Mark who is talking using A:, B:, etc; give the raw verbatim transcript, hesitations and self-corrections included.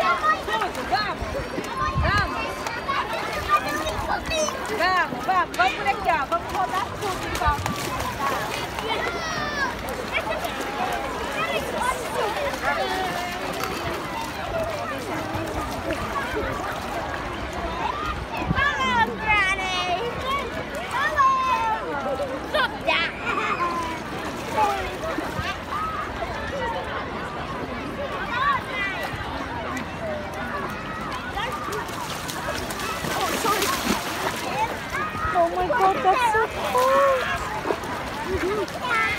A: Vamos, vamos, vamos por aqui, ó. Vamos rodar tudo, então.
B: Hello, Granny. Hello. Stop that.
A: Oh my God, that's so cool!